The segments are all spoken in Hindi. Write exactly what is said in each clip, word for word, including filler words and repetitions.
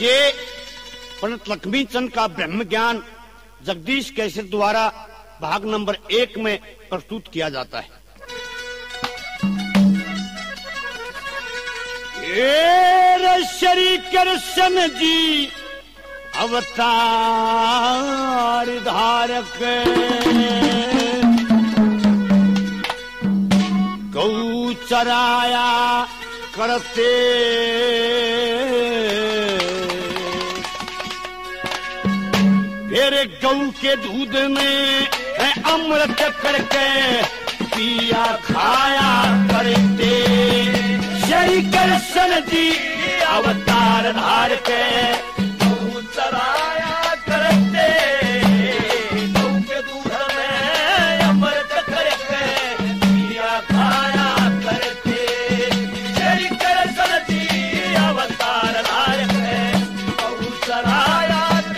ये पंडित लक्ष्मी चंद का ब्रह्म ज्ञान जगदीश कैसेट द्वारा भाग नंबर एक में प्रस्तुत किया जाता है। ये श्री कृष्ण जी अवतार धारक गौ चराया करते फिर गौ के दूध में अमृत करके पिया खाया करते। श्री कृष्ण जी अवतार धार के गौ चराया करते गौ के दूध में अमृत करके पिया खाया करते। श्री कृष्ण जी अवतार धार के गौ चराया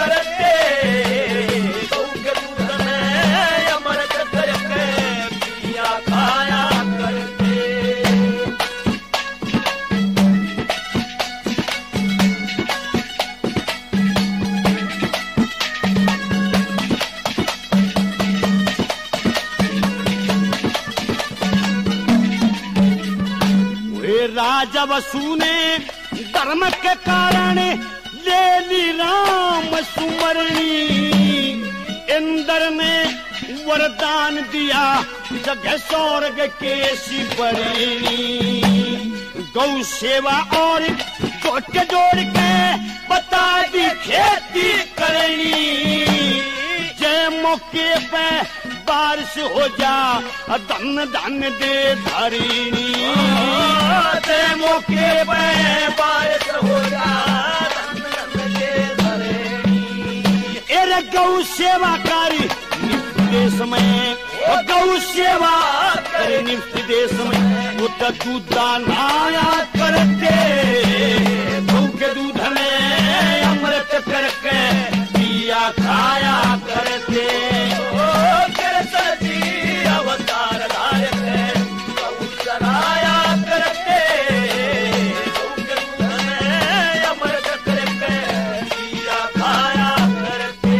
राजा वसु ने धर्म के कारण ले ली राम सुमरणी। इंद्र ने वरदान दिया जगह स्वर्ग के शिवरणी। गौ सेवा और जोट जोड़ के बता दी खेती करनी। जय मौके पे बारिश हो जा धन धन दे धरणी। जय मौके पे बारिश हो जा धन धन दे धरणी। एरे गौ सेवा करी नित्य देश में गौ सेवा करे नित्य देश में वो तो दूध दाना करते गौ के दूध में अमृत करके पिया खाया करते। अवतार धारक गौ चराया करते गौ के दूध में अमृत करके पिया खाया करते।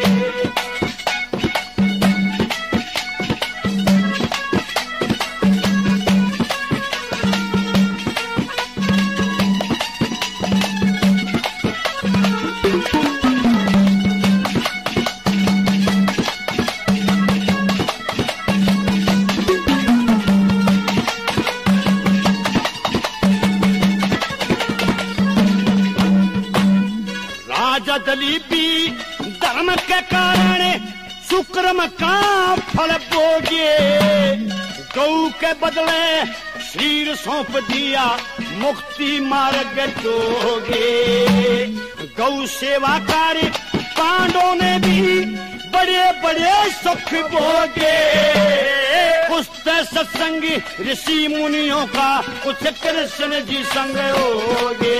दलीपी धर्म के कारण सुक्रम का फल भोगे। गौ के बदले शरीर सौंप दिया मुक्ति मार्ग दोगे। गौ सेवा कार्य पांडवों ने भी बड़े बड़े सुख भोगे। पुस्तक सत्संगी ऋषि मुनियों का कुछ कृष्ण जी संग होगे।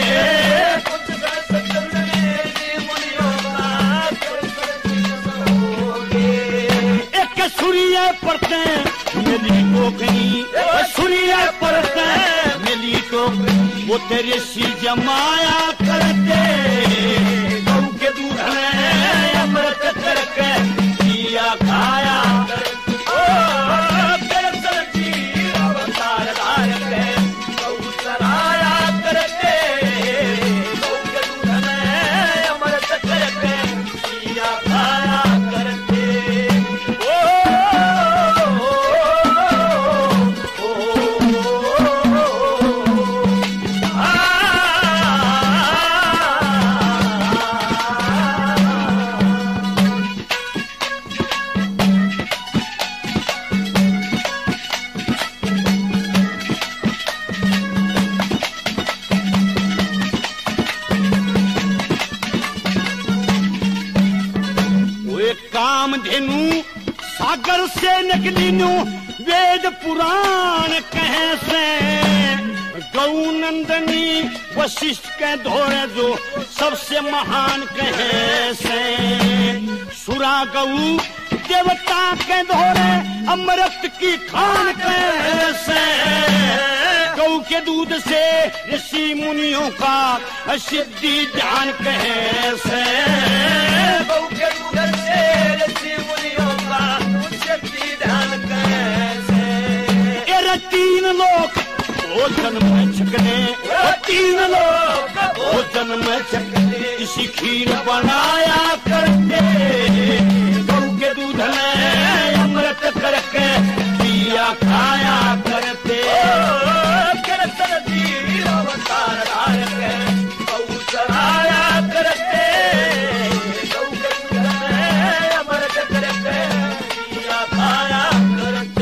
सूर्य पड़ते मिली टोकनी सूर्य पड़ते मिली टोकनी वो तेरे सी जमाया करते गौ के दूध में अमृत करके पिया खाया कामधेनु सागर से निकली नु वेद पुराण कहे से। गौ नंदनी वशिष्ठ के धोरे जो सबसे महान कहे से। सुरा गौ देवता के धोरे अमृत की खान कहे से। गौ के दूध से ऋषि मुनियों का सिद्धि ध्यान कैसे, गौ के दूध से ऋषि मुनियों का सिद्धि ध्यान कैसे। ये तीन लोग भोजन में छकने, तीन लोग भोजन में छकने इसी खीर बनाया करते, गौ के दूध में अमृत करके पिया खाया करते, कीर्तन जी अवतार के गौ चढ़ाया करते, गौ के दूध में अमृत करके पिया खाया करते।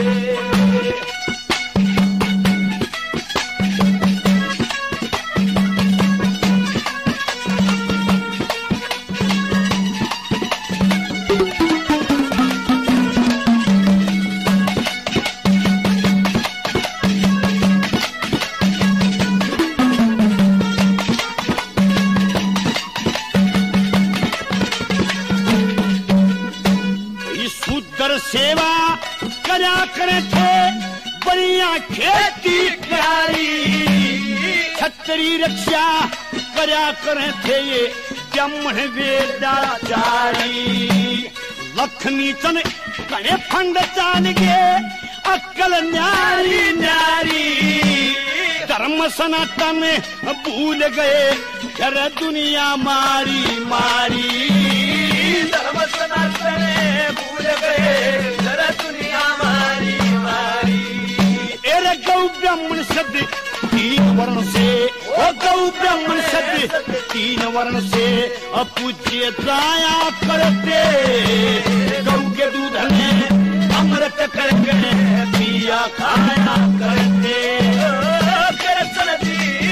सेवा करा करे थे बढ़िया खेती प्यारी, छतरी रक्षा करा करे थे ये ब्राह्मण वेदाचारी, लक्ष्मी चंद कने फंड चान गे अक्कल न्यारी न्यारी, धर्म सनातन भूल गए कर दुनिया मारी मारी, धर्म सनातन भूल गए जरा दुनिया मारी मारी। एरे गौ ब्राह्मण शब्द तीन वर्ण से, ओ गौ ब्राह्मण शब्द तीन वर्ण से अपूज्य दया करते, गौ के दूध में अमृत करके पिया खाया करते, कीर्तन जी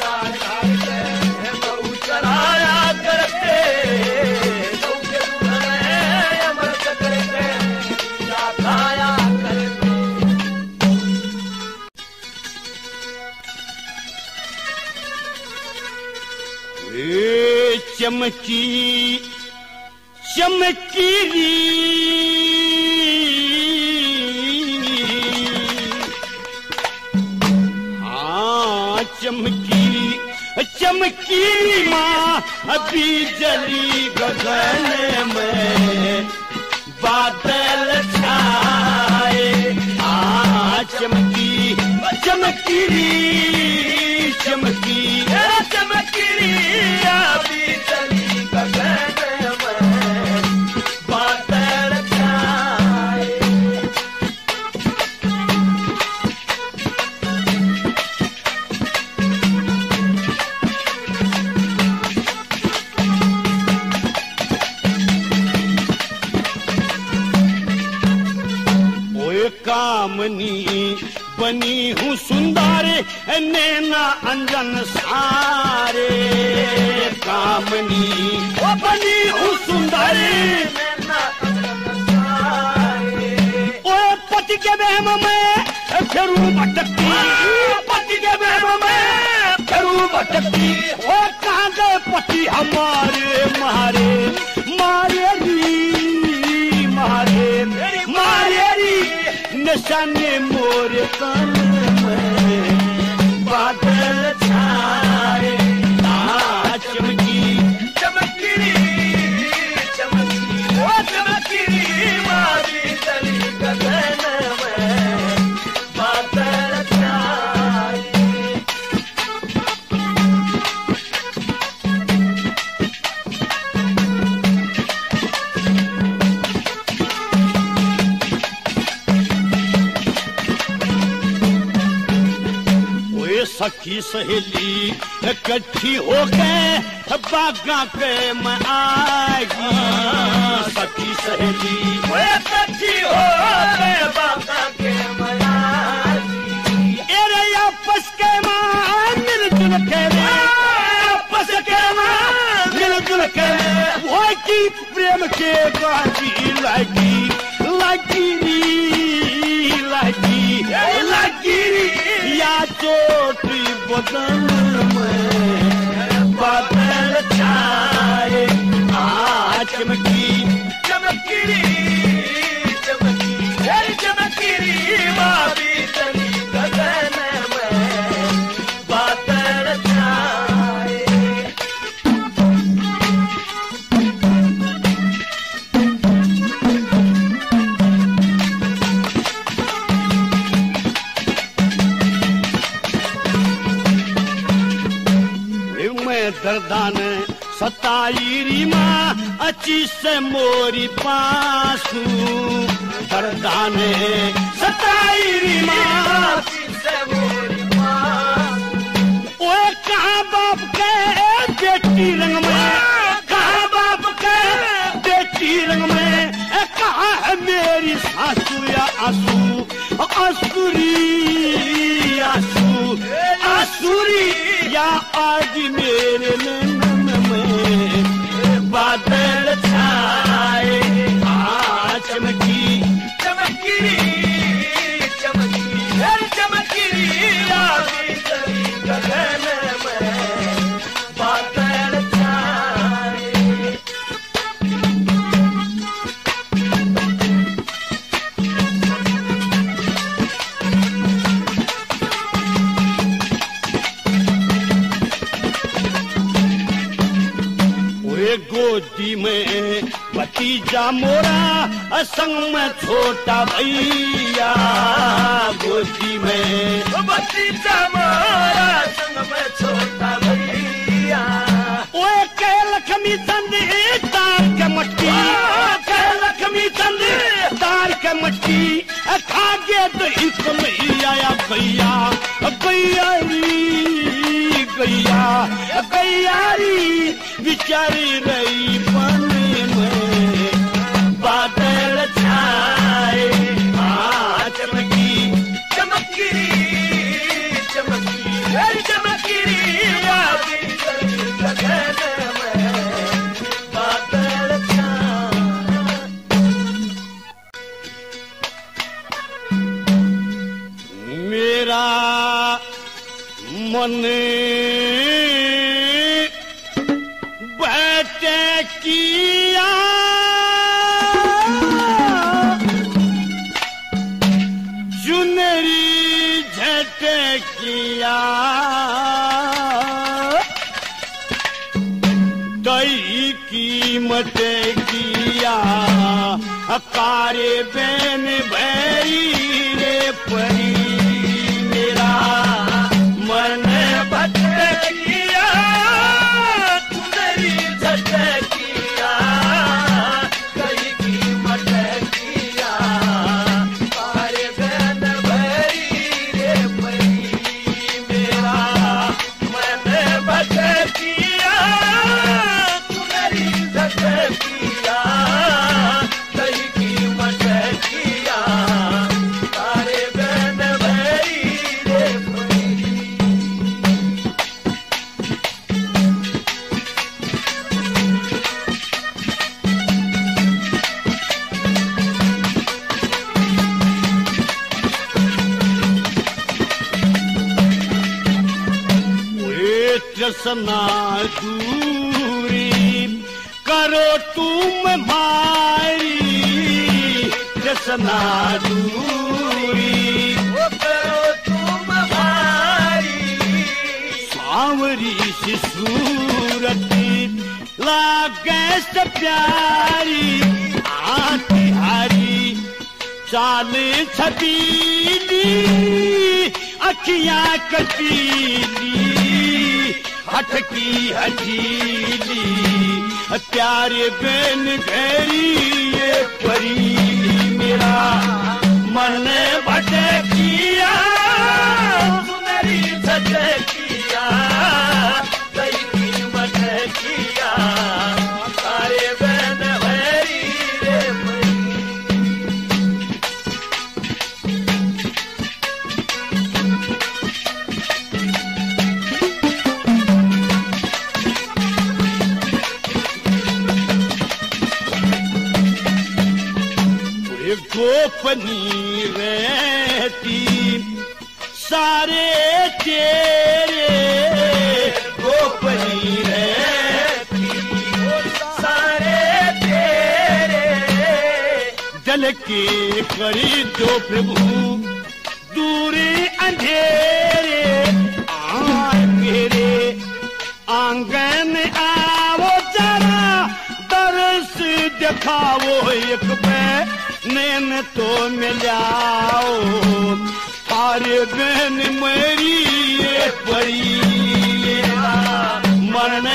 गौ चढ़ाया करते, चमकी चमकी हाँ चमकी चमकी माँ अभी जली गगन में बादल छाए, हाँ चमकी चमकी चमकी चमकी अभी चली गगन में बादल छाए। ओए कामनी बनी हूँ सुंदर नैना अंजन सारे, कामनी ओ बनी हूँ सुंदर नैना अंजन सारे, ओ पति के बहम में फिरू भटकती, पति के बहम में फिरू भटकती, ओ कहाँ गए पति हमारे मारे मारे री मारे मारे री निशाने मोर तन में बादल छाए, चमकी चमकी चमकी ओ चमकी मारी चली गगन में बादल छाए। सखी सहेली इकट्ठी हो गए बागा के मैं आएगी, सखी सहेली इकट्ठी हो गए बागा के मैं आएगी, अरे आपस के मां मिलजुल के आपस के मां मिलजुल के वो की प्रेम के बाजी लगी लगी लगी लगी या चोटी बदन में बादल छाए, आ चमकी चमकी चमकी चमकी मावी चली गगन में दर्दाने सताई री माँ अची से मोरी पासू दर्दाने सताई री माँ अची से मोरी पासू। ओए कहाँ बाप के बेटी रंग में, कहाँ बाप के बेटी रंग में, कहाँ है मेरी सासू या आंसू आसुरी आंसू आसुरी या आज मेरे नैन में बादल छाए आ चमकी चमकी चमकी चमकी आगे चली गगन में बादल छाए। गोदी में भतीजा मोरा संग में छोटा भैया गोदी में भतीजा मोरा संग में छोटा भैया। ओए के लक्ष्मी चंद तार के मटकी के लक्ष्मी चंद तार के मटकी खा गए तो इसको नहीं आया भैया भैयारी गैया गैयारी बिचारी रही पानी में बादल छाए आ चमकी चमकी चमकी चमकी आगे चली गगन में बादल छाए। मेरा मन बैठे किया चुनरी झटे किया दई कीमत किया कारे बेन भैरी रे परी मेरा मन भटकिया चुनरी झटकिया कई कीमत किया तारे बहन भरी रे परी मेरा मन भटकिया चुनरी झटकिया कई कीमत किया तारे बहन भरी रे परी। रसना दूरी करो तुम मारी रसना दूरी करो तुम भारी सांवरी सी सूरत लागे से प्यारी आती हारी चाल छबीली अखियां कटीली हटकी हजीली प्यारे बेन घेरी ये परी मेरा मन भटकिया सुनरी झटकिया कई कीमत किया तारे बहन भरी रे परी। गोपनी रहती सारे तेरे गोपनी रहती सारे तेरे जल के करी दो प्रभु दूरी अंधेरे आए मेरे आंगन आओ जरा दर्श दिखाओ एक पे नैन तो मिलाओ तारे बहन मेरी ये परी मरण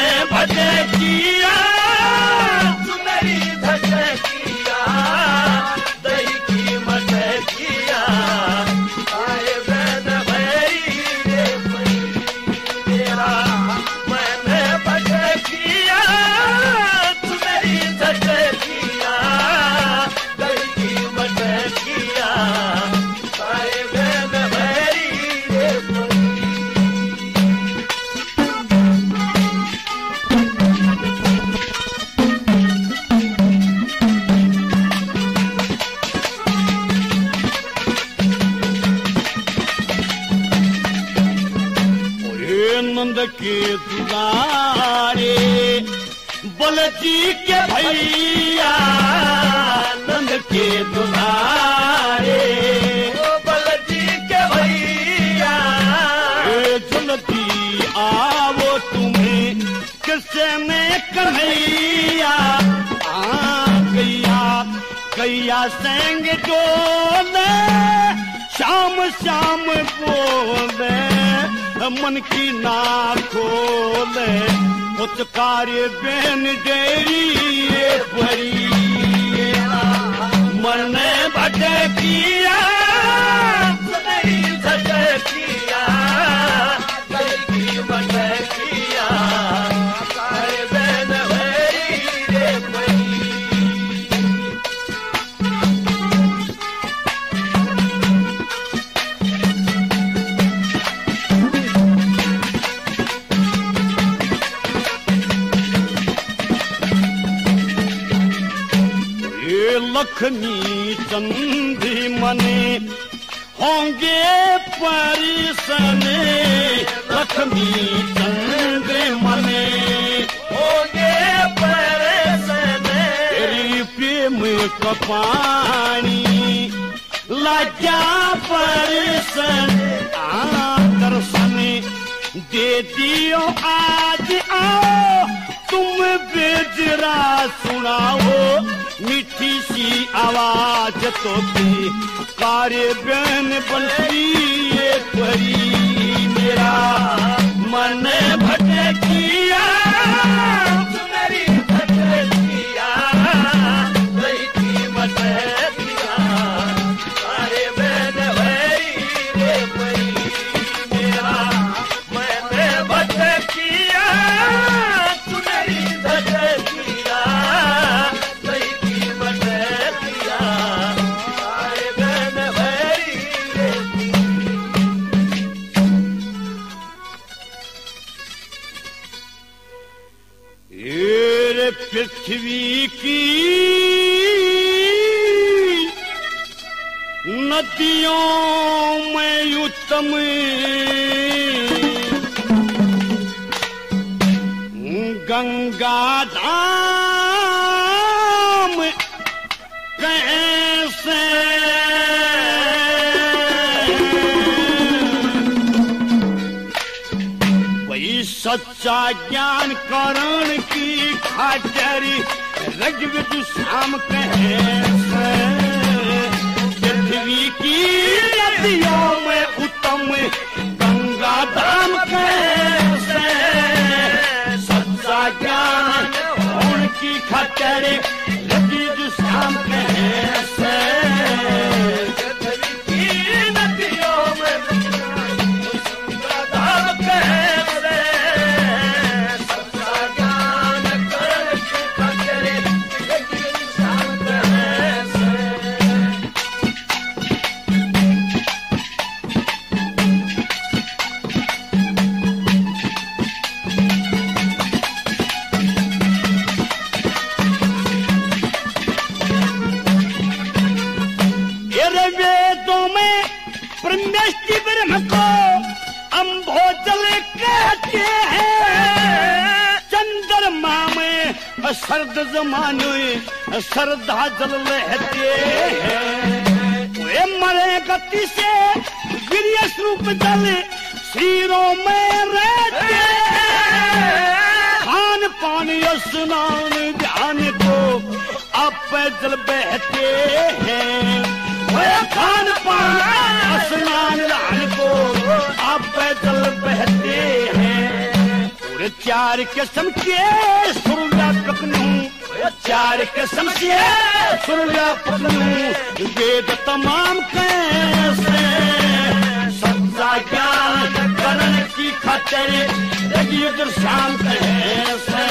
नंद के दुलारे बलजी के भैया नंद के दुलारे बलजी के भैया जल्दी आओ तुम्हें किसे में कन्हैया आ गैया गैया सेंग डोले शाम शाम बोले मन की ना खोले उत्कारी बेन डेरी परी मन भटकिया नहीं झटकिया गई भटकिया सारे बहन भरी रे परी लक्ष्मी चंदी मने होंगे परिसने लक्ष्मी चंदी मने होंगे परिसने तेरी प्रेम का पानी लज्जा परिसन आ दर्शन दे दियो आज आओ तुम बेजरा सुनाओ मीठी सी आवाज तो थी कार्य बहन बंसी परी मेरा मन भटकिया सुनरी भटकिया गई थी भटकिया सारे बहन भरी रे परी मेरा मन भटकिया सुनरी भटकिया पृथ्वी की नदियों में उत्तम गंगा धाम कैसे वही सच्चा ज्ञान करण की खाचरी रजविद शाम कैसे पृथ्वी की नदियों में उत्तम गंगा धाम कैसे सच्चा ज्ञान उनकी खाचरी रजविद शाम कैसे पृथ्वी की नदियों में गंगा धाम कैसे ब्रह्म को अम्भोजल कहते हैं चंद्रमा में सर्द जमाने श्रद्धा जल रहते हैं वे मरे गति से वीर्य स्वरूप जल शीरों में रहते हैं खान पानी स्नान ध्यान को आप जल बहते हैं खान पान स्नान ध्यान को आप जल बहते हैं पूरे चार किस्म के सूर्यात्मक चार किस्म के सूर्यात्मक वेद तमाम कैसे सच्चा ज्ञान करण की खातिर युग शाम कैसे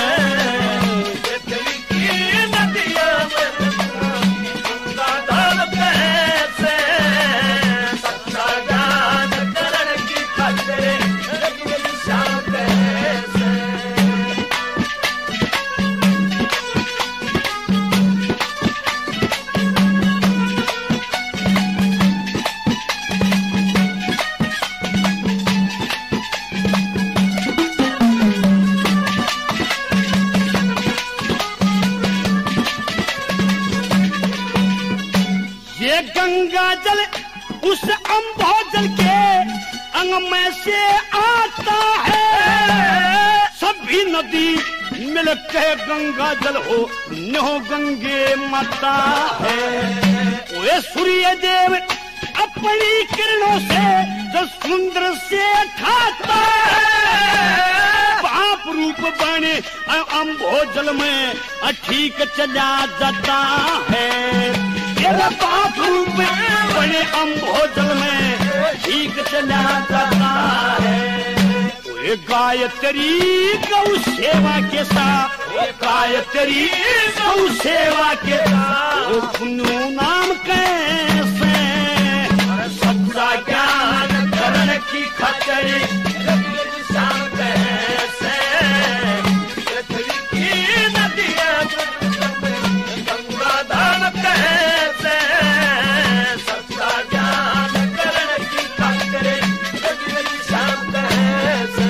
गंगा जल उस अम्भोजल के अंग में से आता है। सभी नदी मिलके गंगा जल हो न हो गंगे माता है। वे सूर्य देव अपनी किरणों से जो सुंदर से खाता है। पाप रूप बने अम्भोजल में ठीक चला जाता है। ये पाप रूप बने अम्भोजल में ठीक चला जाता है। वे गायत्री गौ सेवा के साथ गायत्री गौ सेवा के साथ पुण्यो नाम कैसे सच्चा ज्ञान करण की खातिर शाम कैसे पृथ्वी की नदियां गंगा धाम कैसे सच्चा ज्ञान करण की खातिर शाम कैसे।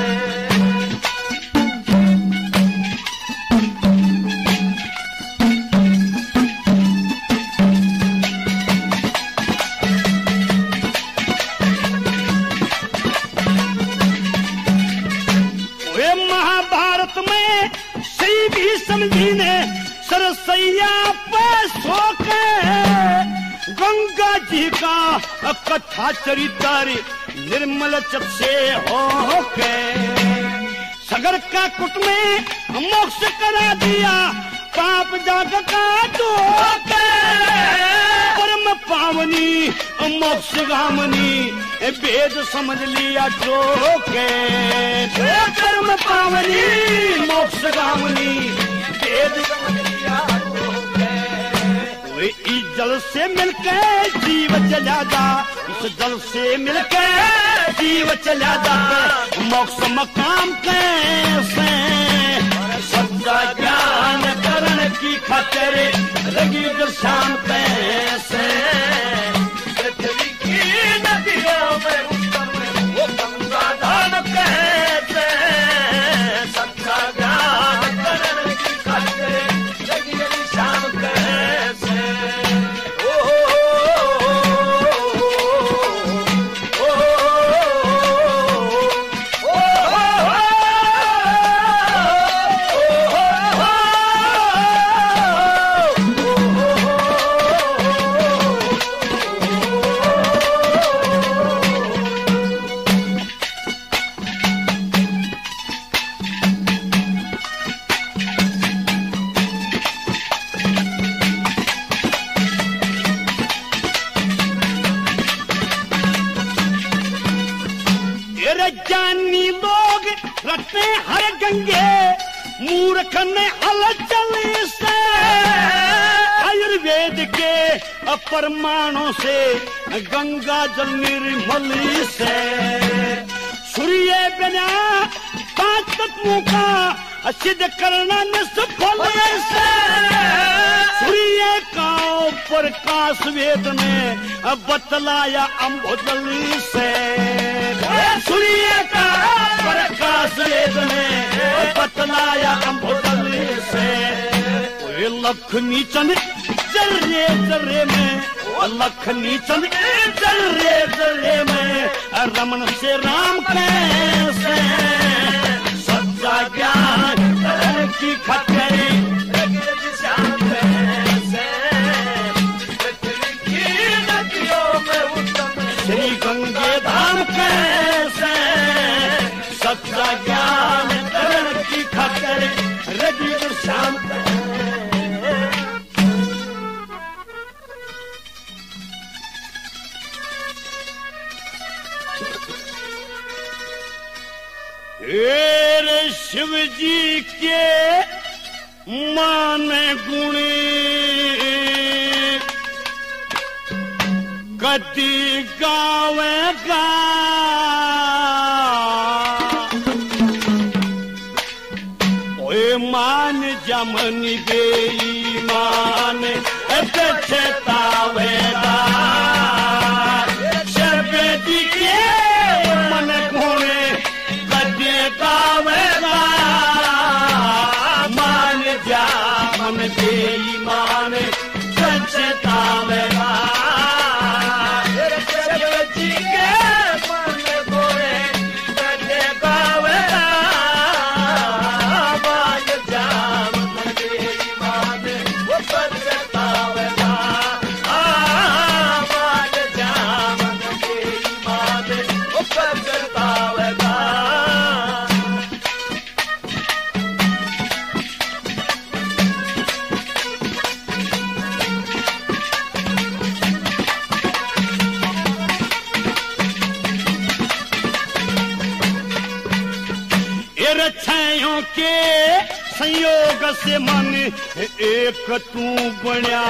महाभारत में सही भी समझी ने सरसैया पे सो के गंगा जी का कथा चरित्र निर्मल चक से हो के सगर का कुट में मोक्ष करा दिया पाप जाग का दो के परम पावनी मोक्ष गामनी वेद समझ लिया जो के परम पावनी मोक्ष गामनी वेद समझ लिया जो के। इस जल से मिलके जीव चला जा इस जल से मिलके जीव चला जा मोक्ष मकाम कैसे सच्चा ज्ञान करण की खातिर लगी जो शाम कैसे पृथ्वी की नदियों में वो गंगा धाम कैसे सच्चा ज्ञान करण की खातिर लगी जो शाम कैसे। ओ ओ ज्ञानी लोग रटते हर गंगे मूर्ख ने हलचल से आयुर्वेद के परमाणु से गंगा जल निर्मल से सूर्य बिना पांच तत्वों का सिद्ध करना निष्फल से सूर्य का प्रकाश वेद ने बतलाया अम्भोजल से सूर्य का प्रकाश वेद ने बतलाया अम्भोजल से। लखनी चंद जर्रे जर्रे में लखनी चंद जर्रे जर्रे में रमन से राम कैसे सच्चा ज्ञान की खातिर श्याम कैसे पृथ्वी की नदियों में उत्तम श्री गंगे धाम कैसे सच्चा ज्ञान करण की खातिर रवि श्याम हेरे शिव जी के मान गुणी कति गावेगा ओए मान जमन गई मान चेतावेगा शिव जी के मन गुणी गावेगा मान जा मन दे मान सचतावेगा रछाइयों के संयोग से मन एक तू बण्या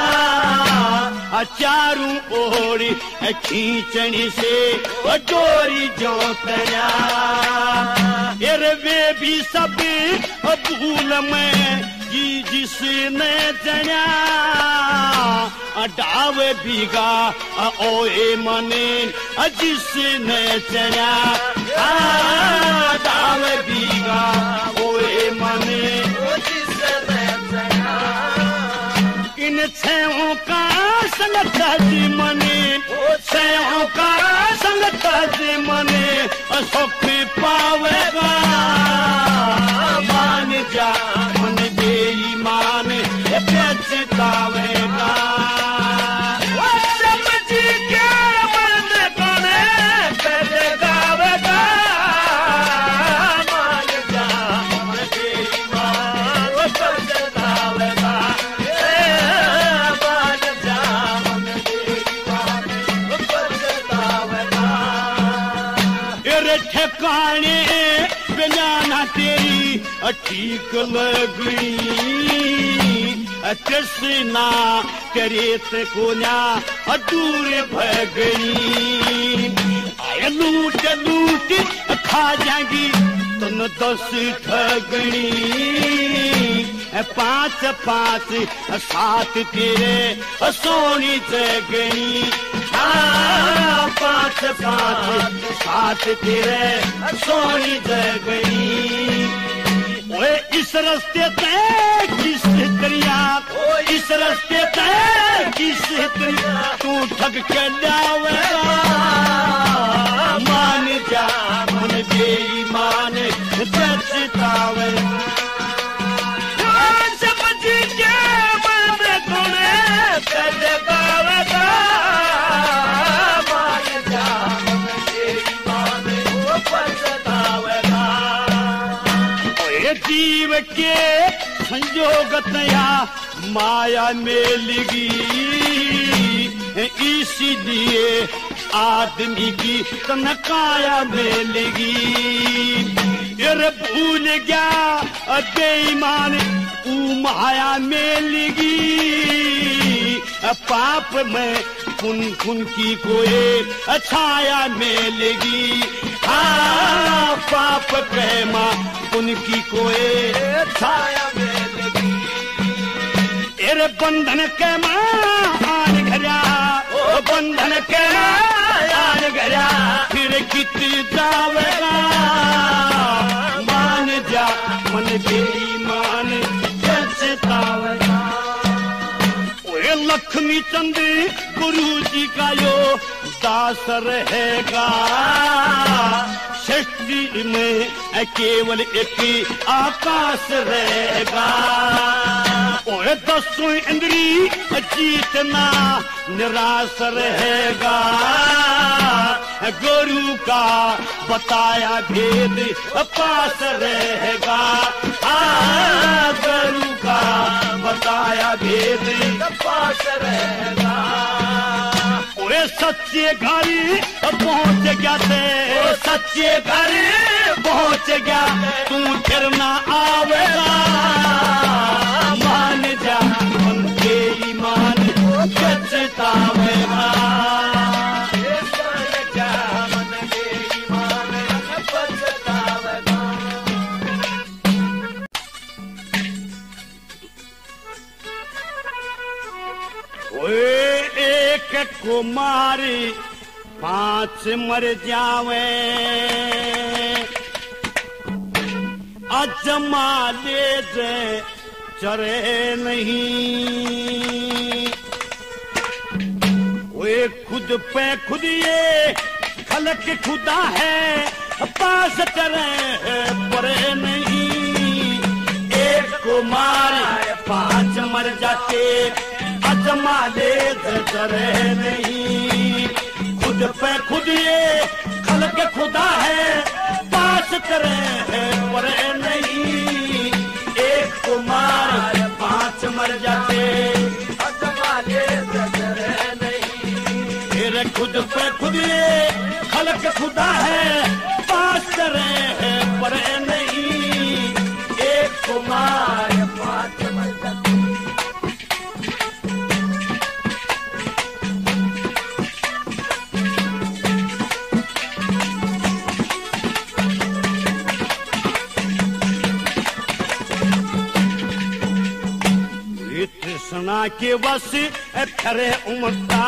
चारू ओर खींचनी से डोरी जोतया वे भी सब भूल में जी जिसने जण्या डाव बीगा ओए मने जिसने जण्या डाव बीगा ओए मने जिसने जण्या इन छयों का संगत जी मने छयों का संगत जी मने सुख पावेगा मान जा मन बेईमान पछतावेगा समझी के मन कोने पछतावेगा मान जा मन बेईमान पछतावेगा मान जा मन बेईमान पछतावेगा तेरे ठिकाने बेजाना तेरी ठीक लगनी कृष्णा करेत कोन्या दूर भगनी आय लूट लूट खा जाएगी तुम दस ठगनी पांच पांच सात तेरे सोनी जगनी पांच पांच सात तेरे सोनी जगनी ओए इस रास्ते तय किस करिया इस रास्ते तय किस करिया तू ठग के लावेगा मान जा मन बेईमान पछतावेगा समझ के मन कोने पछतावेगा मान जा मन बेईमान पछतावेगा जीव के संजोगतया माया में लगी इसीलिए आदमी की तनकाया में लगी भूल गया बेईमान ऊ माया में लगी पाप में खुन खुन की कोई छाया में लगी हाँ पाप प्रेमा उनकी कोई छाया में लगी तेरे बंधन के मान घरा ओ बंधन के मान घरा फिर कित जावेगा मान जा मन बेईमान पछतावेगा ओए लक्ष्मी चंद गुरु जी का यो दास रहेगा सृष्टि में केवल एक आकाश रहेगा और दसों इंद्री जीतना निराश रहेगा गुरु का बताया भेद पास रहेगा गुरु का बताया भेद पास रहेगा ओए सच्चे घर पहुंच गया थे सच्चे घर पहुंच गया तू फिर ना आवेगा मान जा मन बेईमान पछतावेगा मन बेईमान पछतावेगा ओए एक कुमारी पांच मर जावे अजमा ले जे चरे नहीं वे खुद पे खुद ये खलक खुदा है पास चरे परे नहीं एक कुमार पांच मर जाते अजमा ले जे चरे नहीं खुद पे खुद ये खलक खुदा है पास करे है परे नहीं एक कुमार पांच मर जाते अजमा ले करे नहीं फिर खुद पे खुद ये खलक खुदा है पास करे है परे नहीं कृष्णा के बस फिरे उमड़ता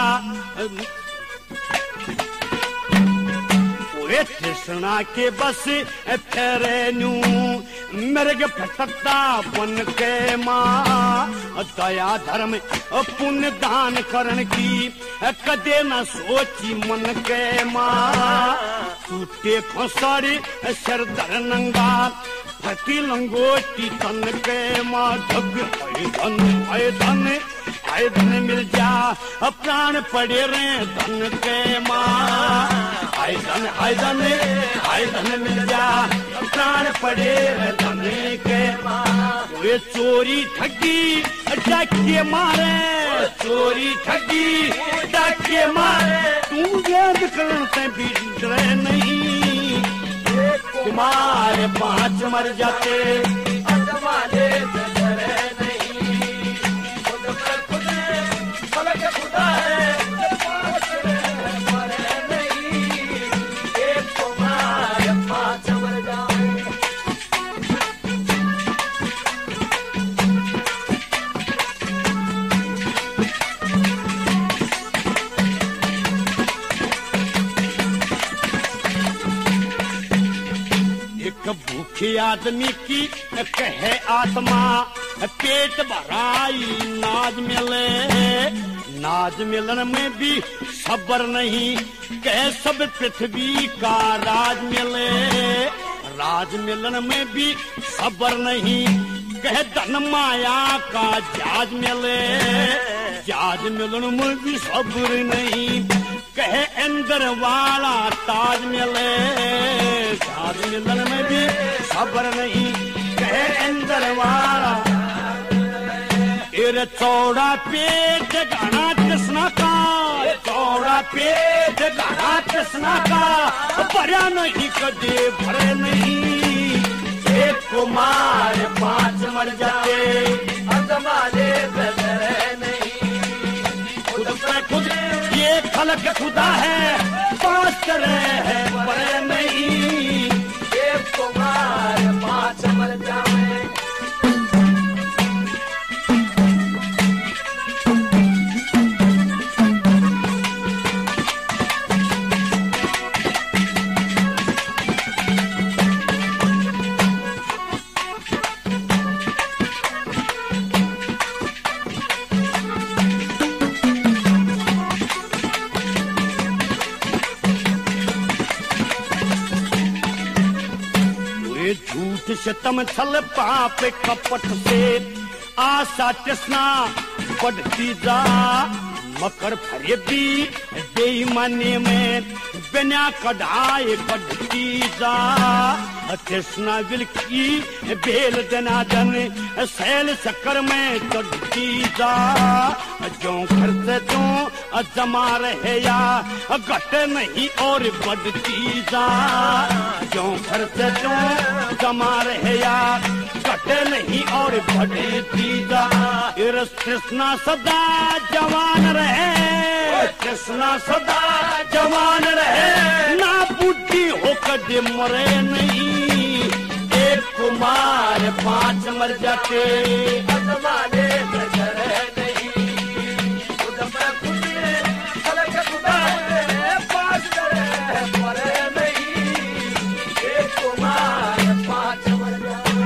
कृष्णा के बस फेरे नू मृग फटकता बन के माँ दया धर्म पुण्य दान करण की कदे न सोची मन के माँ टूटे खोसड़ी सिर धर नंगा फटी लंगोटी तन के माँ ढग आए धन आए धन आए धन मिल जा प्राण पड़े रे धन के माँ आए धन आए धन आए धन मिल जा प्राण पड़े रे धन के माँ वे चोरी ठगी डाके मारे चोरी ठगी डाके मारे तू वेद करण से भी डरे नहीं कुमार पांच मर जाते अजमाने से डरे नहीं खुद पर खुद फलक खुदा है पांच मरे नहीं एक कुमार पांच मर जाए भूखे आदमी की कहे आत्मा पेट भराई नाज मिले नाज मिलन में भी सब्र नहीं कह सब पृथ्वी का राज मिले राज मिलन में भी सब्र नहीं कह धन माया का जाज मिले जाज मिलन में भी सब्र नहीं कहे अंदर वाला ताज मिले ताज मिलन में भी सब्र नहीं कहे अंदर वाला इर चौड़ा पेट गाना कृष्णा का चौड़ा पेट गाना कृष्णा का भरा नहीं कदे भरे नहीं एक कुमार पांच मर जाते अजमाने से डरे नहीं खुद पे खुद ये फलक खुदा है पांच तरह है बड़े नहीं एक कुमार पांच मर जाए झूठ शतम छल पाप कपट से आशा तृष्णा बढ़ती जा मकर फरेबी बेईमानी में बिना कढ़ाए बढ़ती जा तृष्णा विलकी बेल दनादन सैल चक्कर में चढ़ती जा जो खर्च जो जमा रहे या घट नहीं और बढ़ती जा जो खर्च जो जमा रहे या घट नहीं और बढ़ती जा कृष्णा सदा जवान रहे कृष्णा सदा जवान रहे ना बुद्धि होकर मरे नहीं एक कुमार पांच मर जाते अजमाने से डरे नहीं खुद पर खुद फलक खुदा है पांच डरे मरे नहीं एक कुमार पांच मर जाए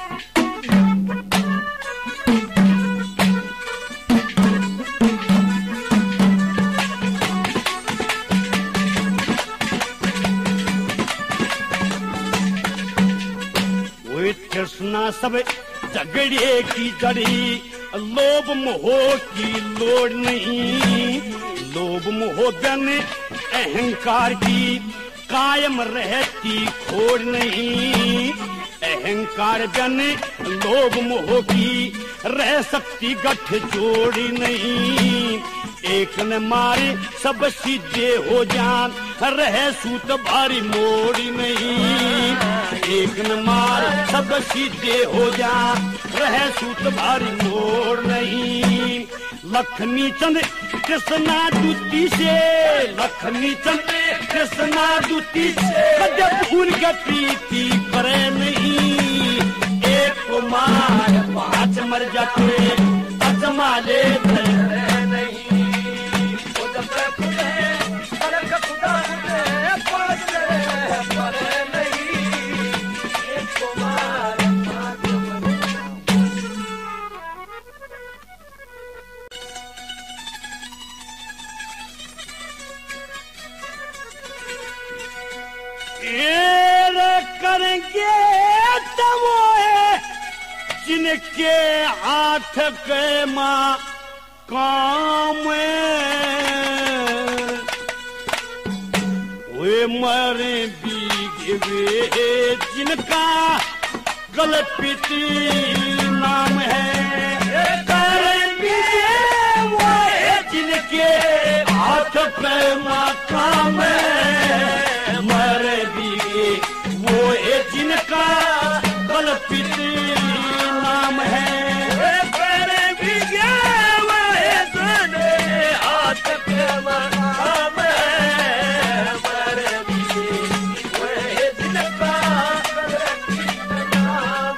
कृष्णा सब झगड़े की जड़ी लोभ मोह की लोड़ नहीं लोभ मोह बन अहंकार की कायम रहती खोड़ नहीं अहंकार बन लोभ मोह की रह सकती गठ जोड़ी नहीं एक न मारे सब सीधे हो जान रहे सूत भारी मोड़ी नहीं एक न मारे सब सीधे हो जान रहे सूत भारी मोड़ नहीं लखनी चंद कृष्णा दूती से लखनी चंद कृष्णा दूती से कदे भूल के प्रीति करे नहीं एक कुमार पांच मर जाते संभाले नहीं खुद पे खुदे फर्क खुदा ने पास पर नहीं एक कुमार करेंगे तब वो है जिनके हाथ के माँ काम वे मरे बीगे वे जिनका कल्पित नाम है करेंगे वो है जिनके हाथ पे माँ काम मरे बीगे वो है जिनका कल्पित नाम है करे भी गया वह सुने हाथ पे मकाम मरे भी वह जिनका कल्पित नाम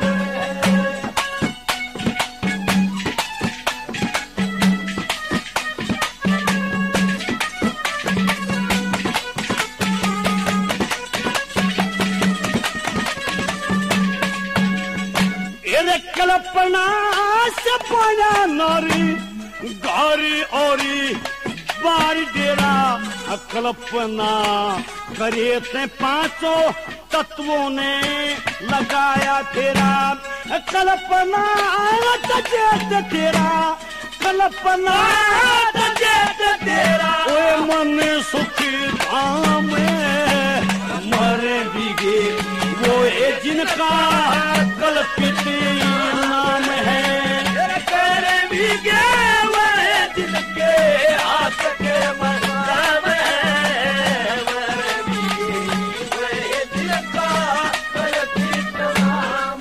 कल्पना से पाया नारी गारी औरी बारी डेरा कल्पना करे ते पांचों तत्वों ने लगाया तेरा कल्पना तजेत तेरा कल्पना तजेत तेरा ओए मन सुखी धाम मरे बीगे वो है जिनका कल्पित नाम है करे भी गया वह जिनके हाथ के मकाम मरे भी वह जिनका कल्पित नाम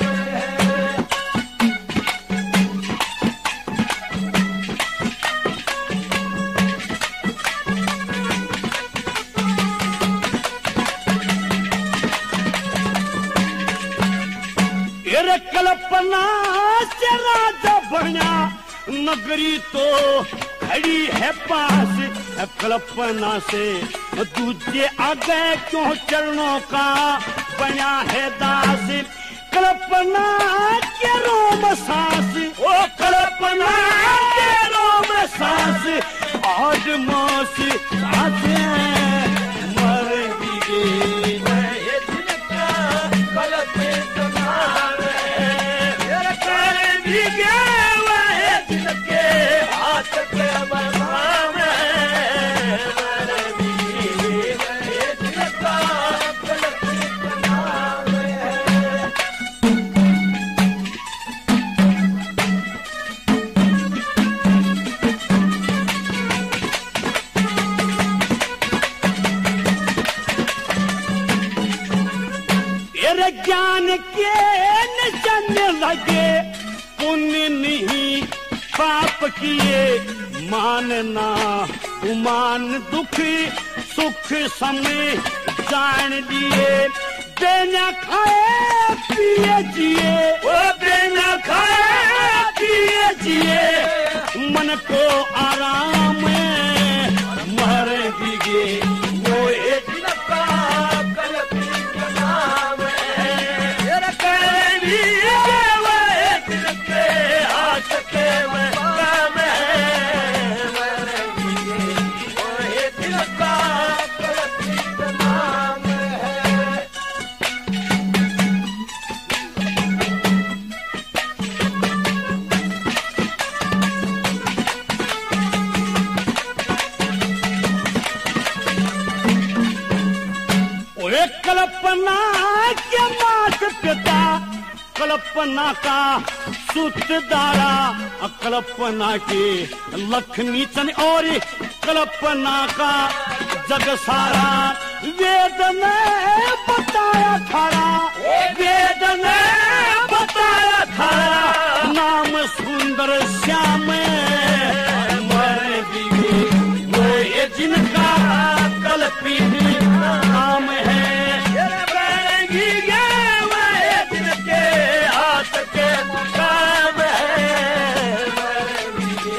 कल्पना से राजा बना नगरी तो खड़ी है पास कल्पना से दूजे आगे क्यों चरणों का बना है दास कल्पना के रोम सांस ओ कल्पना के रोम सांस आज मास आते मर भी जिनका कल्पित नाम करे भी गया वह जिनके हाथ के मकाम मरे भी वह जिनका कल्पित नाम ज्ञान के निचन लगे पुण्य नहीं पाप किए मानना उमान दुखी सुख समय जान दिए देना खाए पिए जिए वो देना खाए पिए जिए मन को आराम मर दिए वो एक जिनका कल्पित नाम करे भी वह जिनके हाथ के मकाम मरे भी वह जिनका कल्पित नाम कल्पना के मात पिता कल्पना का सूत्रधारा कल्पना के लक्ष्मी चन और कल्पना का जग सारा वेद ने बताया थारा वेद ने बताया थारा नाम सुंदर श्याम मर दिए वो ये जिनका कल्पित नाम है जिनके हाथ के मकाम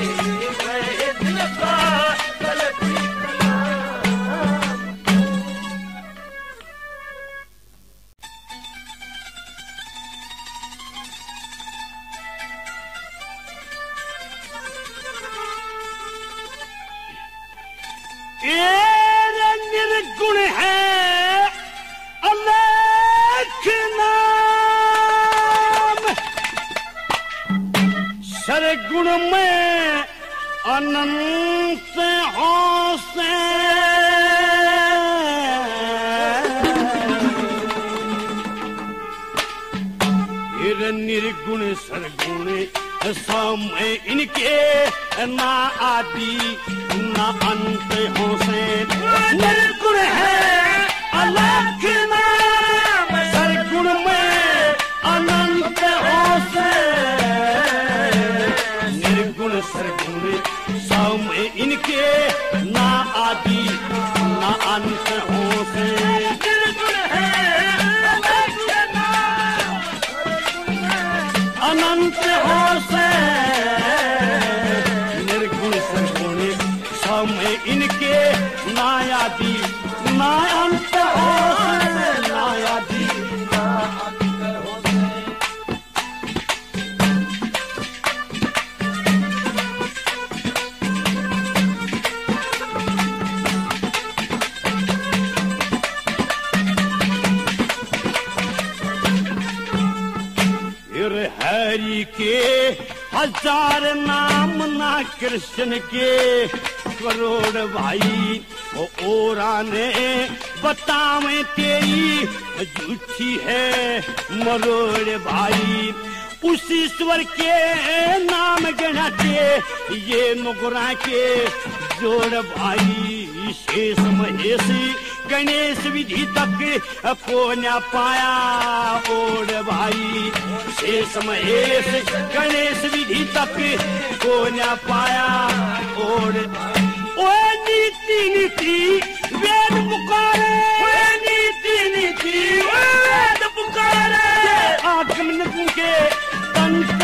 सरगुण में अनंत हौसे फिर निर्गुण सरगुण समय इनके ना आदि ना अंत हौसे निर्गुण है अलग नाम सरगुण में अनंत हौसे निर्गुण सरगुण समय इनके ना आदि ना अंत हौसे निर्गुण है अलग नाम अनंत हौसे निर्गुण सरगुण समय इनके ना आदि ना अंत हौसे ना आदि ना अंत हौसे। फिर हरि के हजार नाम ना कृष्ण के करोड़ भाई वो ओरा ने बतावे तेरी झूठी है मरोड़ भाई उस ईश्वर के नाम गिनाते ये नुगरा के जोड़ भाई शेष महेश गणेश विधि तक को न पाया ओड़ भाई शेष महेश गणेश विधि तक को न पाया ओड़ ओ नीति नीति वेद पुकारे नीति नीति वेद पुकारे आगमन के तंत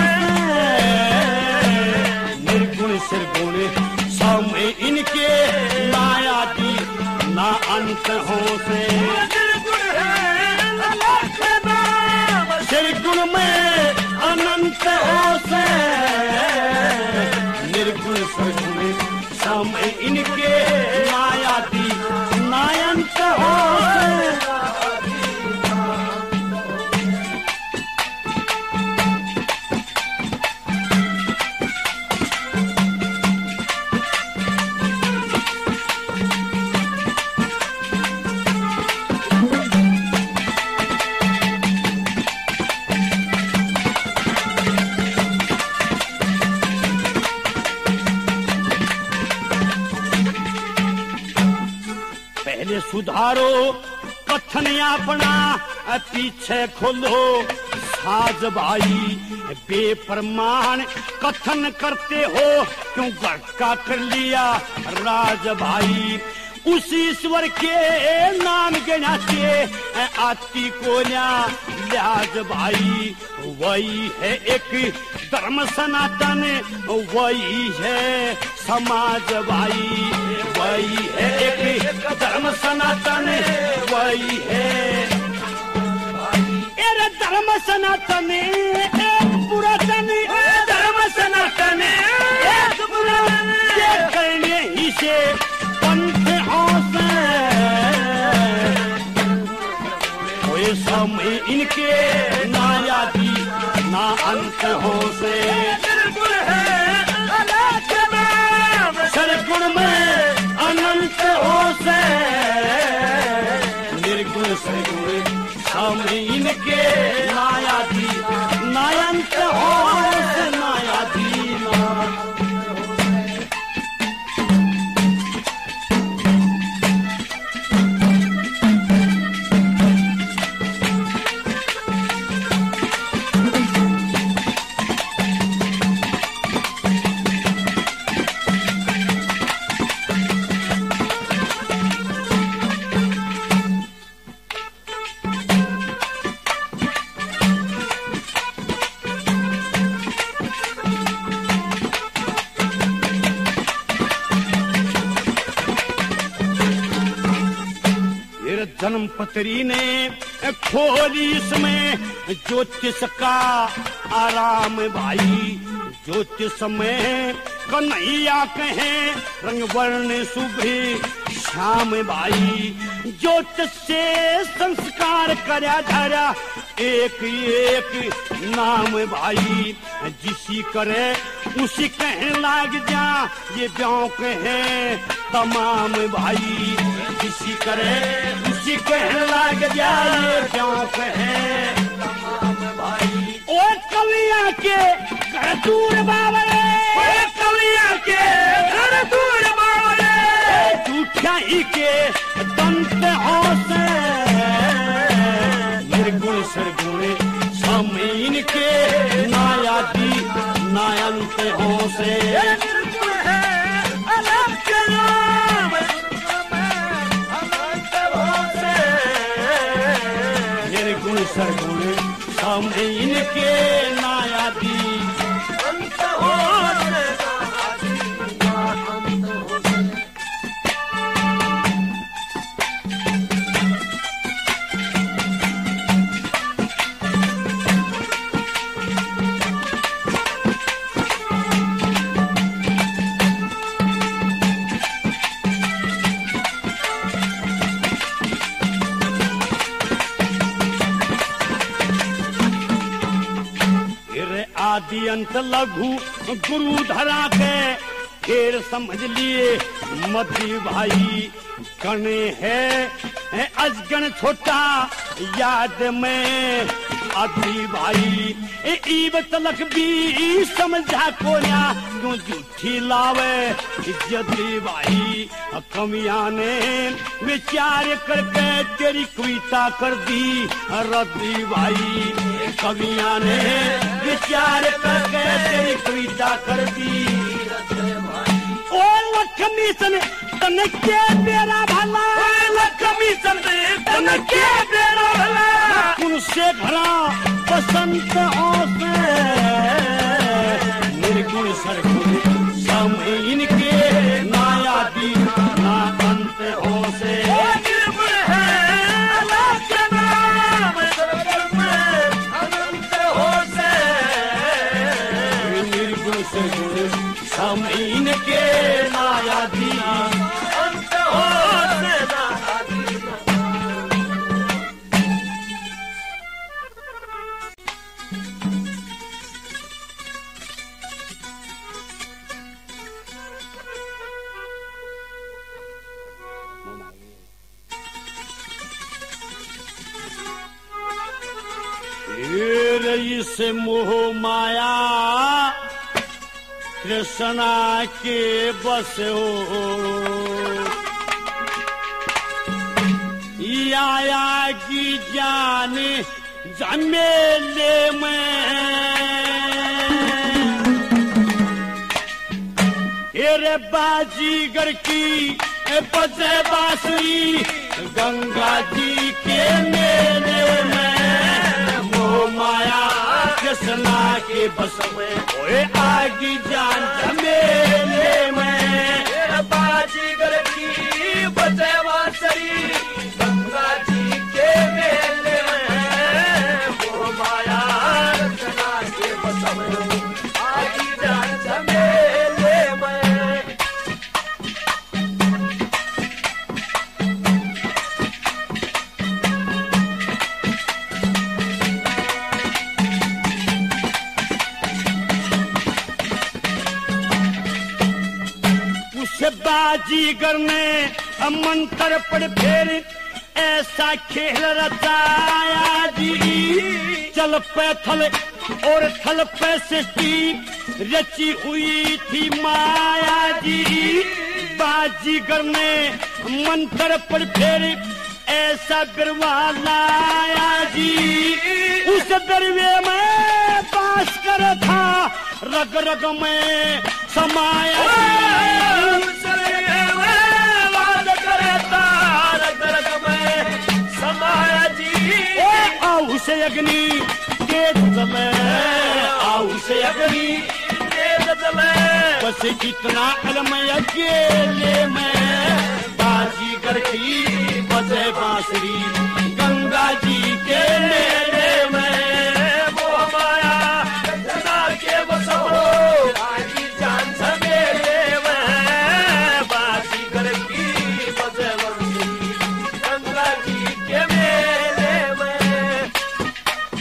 निर्गुण सरगुण समय इनके नायादी ना अंत हौसे सरगुण में अनंत हौसे निर्गुण सरगुण समय इनके नायादी ना अंत हौसे। पहले सुधारो कथन अपना पीछे खोलो साज भाई बेप्रमाण कथन करते हो क्यों घर का कर लिया राज भाई उस ईश्वर के नाम गिनाते आती को लिहाज भाई वही है एक धर्म सनातन वही है समाज भाई वही है एक धर्म सनातन वही है एरे धर्म सनातन एक पुरातन धर्म सनातन एक पुरातन करने ही से पंथ हौसे कोई समय इनके ना यादी ना अंत हौसे सरगुण में अनंत हौसे निर्गुण सरगुण समय इनके नायादी नायंत हौसे नायादी ना। जन्म पत्री ने खोली इसमें ज्योतिष का आराम भाई ज्योतिष में कन्हैया कहे रंग वर्ण सुबह शाम भाई ज्योतिष से संस्कार करया धरा एक एक नाम भाई जिसी करे उसी कह लाग जा, ये ब्यों के हैं तमाम भाई। जिसी करे उसी कह लाग जा, ये ब्यों के हैं तमाम भाई। ओ कविया के घर दूर बावले, ओ कविया के घर दूर बावले, झूठा ही के दंत होसे, निर्गुण सरगुण समीन के नायादी नायंत होसे। निर्गुण है अलग के नाम अनंत होसे, निर्गुण सरगुण समीन के नायादी अंत होसे। आदि अंत लघु गुरु धरा के फिर समझ लिए मध्य भाई। गणे है अजगण छोटा याद में आदि भाई। ईब तलक भी समझा कोया क्यों झूठी लावे जदी भाई। कमिया ने विचार करके तेरी कविता कर दी रद्दी भाई। कविया ने विचार करके तेरी कविता कर दी। ओ लक्ष्मी सन तन के बेरा भला, लक्ष्मी सन तन के बेरा भला। उनसे भरा बसंत होसे, निर्गुण सरगुण समीन के नायादी ना अंत होसे। निर्गुण है अलग के नाम अनंत होसे, निर्गुण सरगुण समीन के नायादी अंत होसे। से मोह माया कृष्णा के बस हो। आया की जाने झमेले में रे बाजीगर की बजे बांसुरी गंगा जी के मेले में। मोह माया कृष्णा के बस में ओए आगी जान झमेले में। बाजीगर की बजे बांसुरी गंगा जी के मेले में। मोह माया कृष्णा के बस में आगी जान झमेले में। बाजीगर ने मंत्र पढ़ फिर ऐसा खेल रचाया जी। चल पे थल और थल पे सृष्टि रची हुई थी माया जी। बाजीगर ने मंत्र पढ़ फिर ऐसा बिरवा लाया जी। उस दरवे में बास कर था रग रग में समाया जी। समाया जी। आऊ से अग्नि तेज जले, आऊ से अग्नि तेज जले। बस कितना अलम अकेले में बाजीगर की बजे बांसुरी गंगा जी के मेले में। मोह माया कृष्णा के बस हो आगी जान झमेले में। बाजीगर की बजे बांसुरी गंगा जी के मेले में।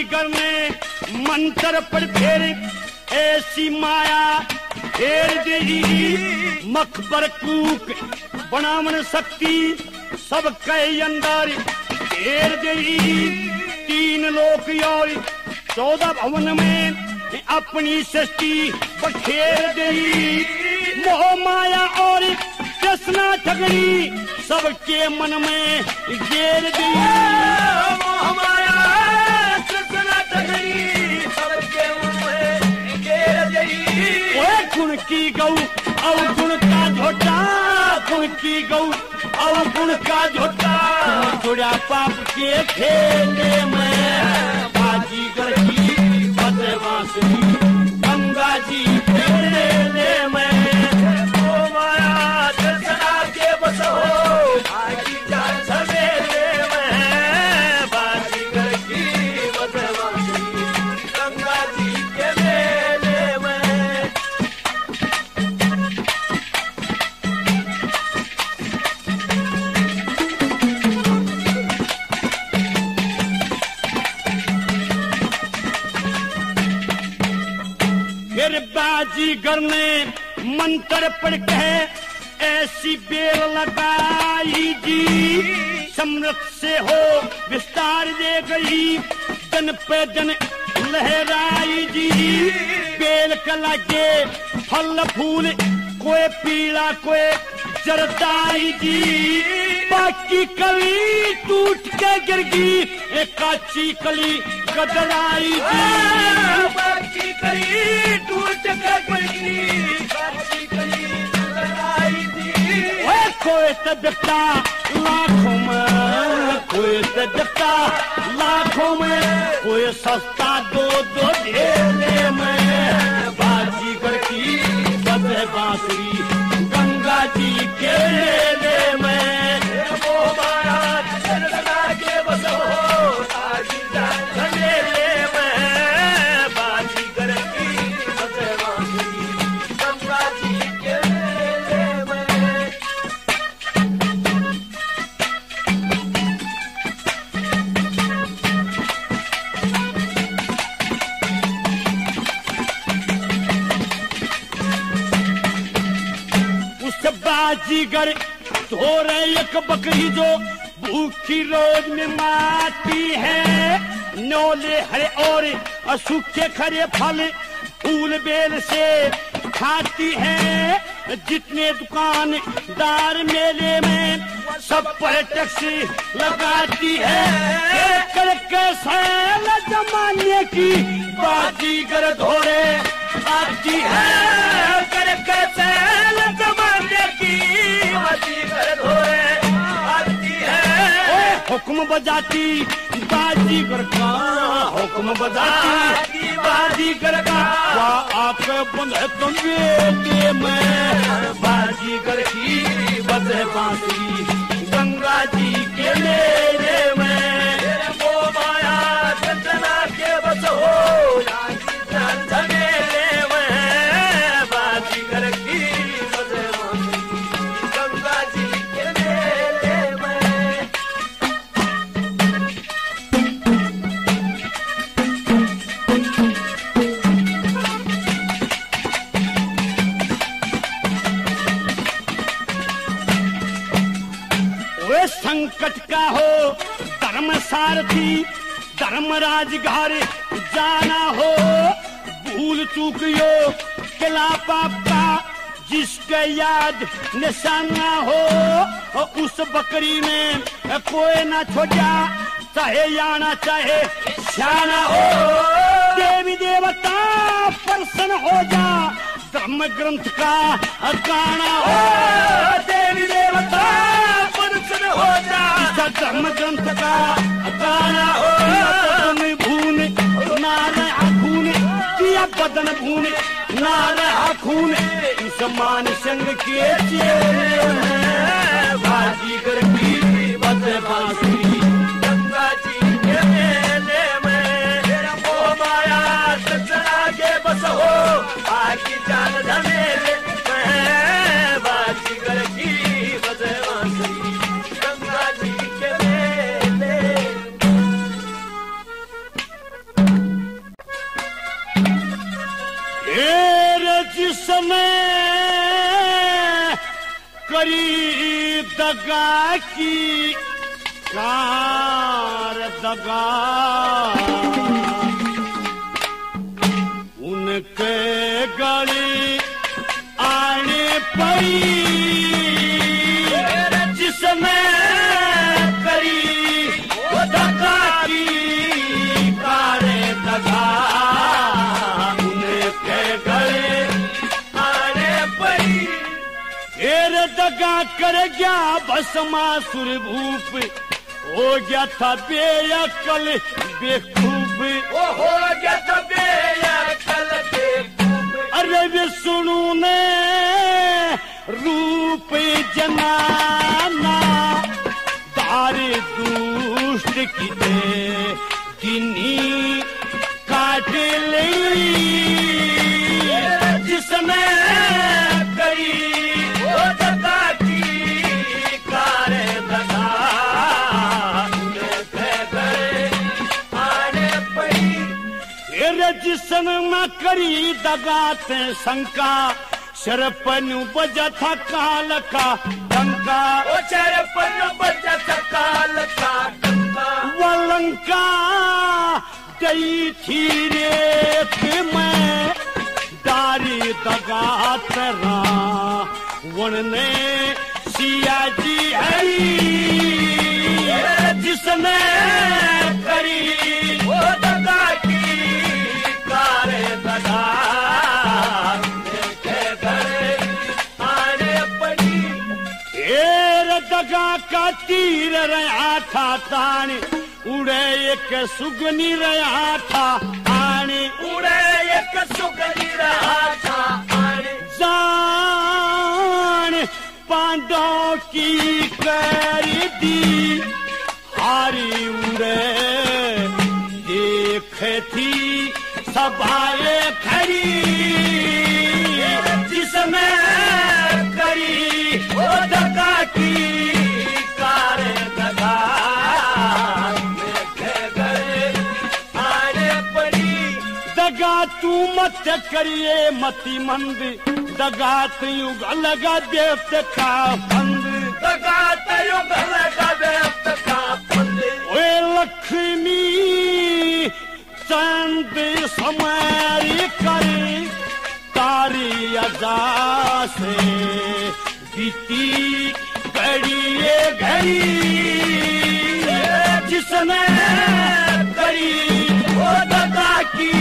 बाजीगर ने मंत्र पर फेर ऐसी माया फेर दी मकबर कूक बनावन शक्ति सब कई अंदर फेर दी तीन लोक और चौदह भवन में अपनी सृष्टि बखेर दी मोह माया और कृष्णा ठगड़ी सबके मन में घेर दी मोह माया कृष्णा ठगड़ी सबके मन में घेर दी ओए गुण की गऊ अवगुण का झोटा गुण की गऊ अवगुण का झोटा जुड़ा पाप के खेले में बाजीगर की बदमाशी गंगा जी के मेले में ओ माया दर्शना के बस हो आगी जान सवेरे में बाजीगर की बदमाशी गंगा जी के मेले में फिर बाजीगर ने मंत्र पढ़ के ऐसी बेल लगाई जी समृत से हो विस्तार दे गई जन पे जन लहराई जी बेल के लगे फल फूल कोई पीला कोई जरदाई जी बाकी कली टूट के गिर गई एक काची कली गदराई जी बाकी कली टूट के गई बाकी कली लड़ाई थी ओए कोई तो बिकता लाखों में कोई तो बिकता लाखों में कोई सस्ता दो दो ढेले में बाजीगर की बदे बांसुरी गंगा जी के मेले में वो माया दर्शना के बस हो आगी जान मेले में बाजीगर की बदमाशी गंगा जी के मेले में उस बाजीगर धो रहे एक बकरी जो भूखी रोज में मारती है नौले हरे और सूखे खरे फल फूल बेल से खाती है जितने दुकानदार मेले में सब पर टैक्स लगाती है करके सैल जमाने की बाजीगर धोरे आती है करके सैल जमाने की बाजीगर धोए आती है हुक्म बजाती बाजीगर का हुक्म बजाती बाजीगर का आके बंद है तुम बेटे में बाजीगर की बदे बांसुरी गंगा जी के मेले में वो माया दर्शना के बस हो आगी जान झमेले में बाजीगर की बदमाशी गंगा जी के मेले में वे संकट का हो धर्म सारथी धर्मराज घर जाना हो भूल चूक यो किला पाप का जिसके याद निशाना हो और उस बकरी में कोई ना छोड़ा चाहे याना चाहे शाना हो देवी देवता प्रसन्न हो जा धर्म ग्रंथ का गाना हो देवी देवता प्रसन्न हो जा धर्म ग्रंथ का गाना हो बदन भून नारे खून किया बदन भून नारे खून इस मान संग के चेले में बाजीगर की बदे बांसुरी गंगा जी के मेले में वो माया दर्शना के बस हो आगी जान झमेले में बाजीगर की बदमाशी गंगा जी के मेले जिसने करी दगा की कार दगा उनके गली आने पड़ी जिसने करी दगा की कार दगा उनके गले आने पड़ी फिर दगा कर गया भस्मासुर भूप हो गया था बेअकल बेखूब ओ हो गया था बेअकल बेखूब अरे वे सुनू ने रूप जनाना तारे दुष्ट की दे गिनी काट ले जिसने करी ओ दगा की कार दगा जिसन न करी दगाते शंका शरपन बजा था काल का डंका ओ शरपन बजा था काल का डंका वलंका गई थी रेत में दारी दगा तरा वनने सिया जी हरी जिसने करी ओ दगा की दगा आने पड़ी एर दगा का तीर रहा था ताने उड़े एक सुगनी रहा था आने उड़े एक सुगनी रहा था आने जान पांडव की कर दी हारी उड़े देख थी सभाए खड़ी जिसमें करी ओ दगा की कार दगा आने पड़ी दगा तू मत करिए मती मंद दगा तुम लगा देवत का बंद दगा तुम लगा देवत का बंद ओए लक्ष्मी चंद समारी करी तारी अजा से बीती घड़िए घड़ी जिसने करी ओ दगा की